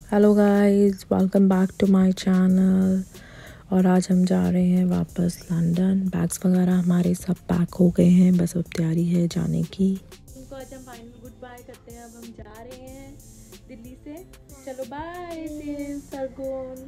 Hello guys, welcome back to my channel. और आज हम जा रहे हैं वापस लंदन। बैग्स वगैरह हमारे सब पैक हो गए हैं, बस अब तैयारी है जाने की। इनको आज हम फाइनल गुड बाय करते हैं। अब हम जा रहे हैं दिल्ली से। चलो बाय सरगुन।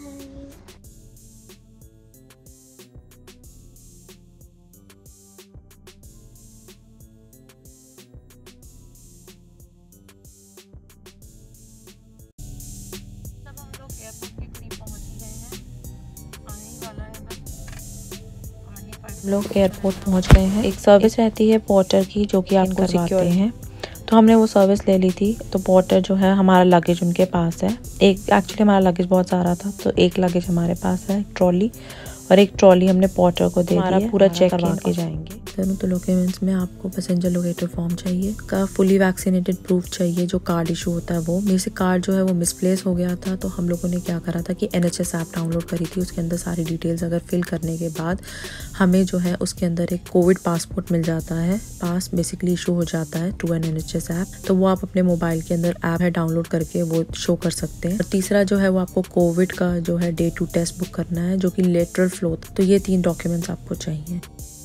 हम लोग एयरपोर्ट पहुंच गए हैं। एक सर्विस रहती है पोर्टर की जो कि आपको सिक्योर हैं, तो हमने वो सर्विस ले ली थी। तो पोर्टर जो है, हमारा लगेज उनके पास है। एक्चुअली हमारा लगेज बहुत सारा था, तो एक लगेज हमारे पास है, ट्रॉली, और एक ट्रॉली हमने पोर्टर को दे दी है। पूरा चेक करवा के जाएंगे। तो डॉक्यूमेंट्स में आपको पैसेंजर लोकेटर फॉर्म चाहिए, का फुली वैक्सीनेटेड प्रूफ चाहिए, जो कार्ड इशू होता है वो। मेरे से कार्ड जो है वो मिसप्लेस हो गया था, तो हम लोगों ने क्या करा था कि NHS ऐप डाउनलोड करी थी। उसके अंदर सारी डिटेल्स अगर फिल करने के बाद हमें जो है उसके अंदर एक कोविड पासपोर्ट मिल जाता है। पास बेसिकली इशू हो जाता है थ्रू एन NHS ऐप, तो वो आप अपने मोबाइल के अंदर ऐप है डाउनलोड करके वो शो कर सकते हैं। और तीसरा जो है वो आपको कोविड का जो है Day 2 टेस्ट बुक करना है, जो कि लेटरल फ्लो। तो ये 3 डॉक्यूमेंट्स आपको चाहिए।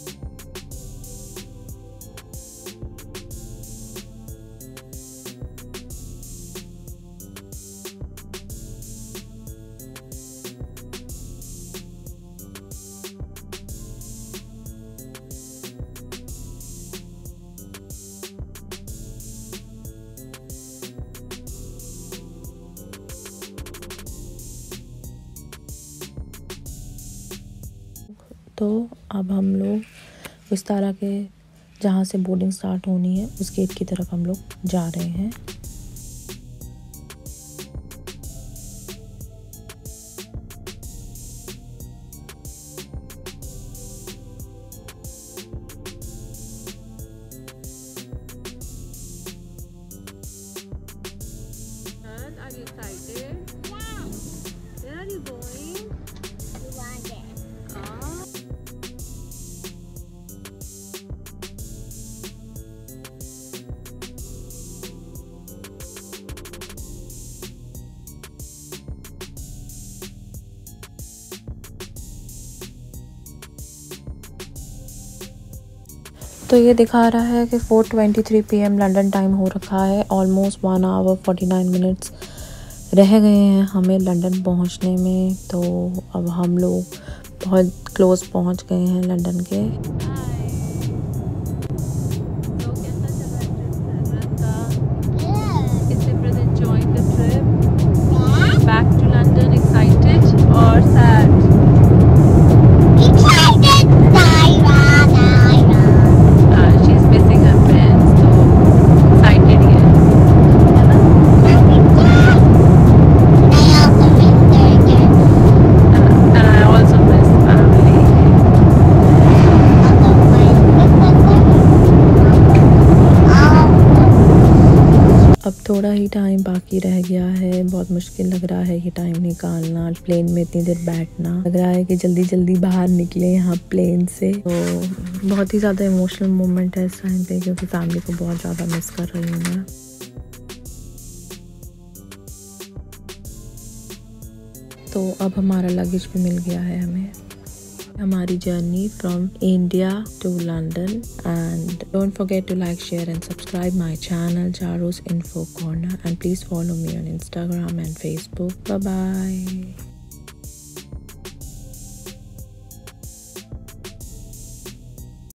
तो अब हम लोग विस्तारा के जहाँ से बोर्डिंग स्टार्ट होनी है उस गेट की तरफ हम लोग जा रहे हैं। Are you excited? Wow. Where are you going? London. तो ये दिखा रहा है कि 4:23 PM लंदन टाइम हो रखा है। ऑलमोस्ट 1 hour 49 minutes रह गए हैं हमें लंदन पहुंचने में। तो अब हम लोग बहुत क्लोज पहुंच गए हैं लंदन के। अब थोड़ा ही टाइम बाकी रह गया है। बहुत मुश्किल लग रहा है ये टाइम निकालना, प्लेन में इतनी देर बैठना। लग रहा है कि जल्दी जल्दी बाहर निकले यहाँ प्लेन से। तो बहुत ही ज़्यादा इमोशनल मोमेंट है इस टाइम पे, क्योंकि फैमिली को बहुत ज़्यादा मिस कर रही हूँ मैं। तो अब हमारा लगेज भी मिल गया है हमें। हमारी journey from India to London. And don't forget to like, share and subscribe my channel Charu's Info Corner, and please follow me on Instagram and Facebook. Bye bye.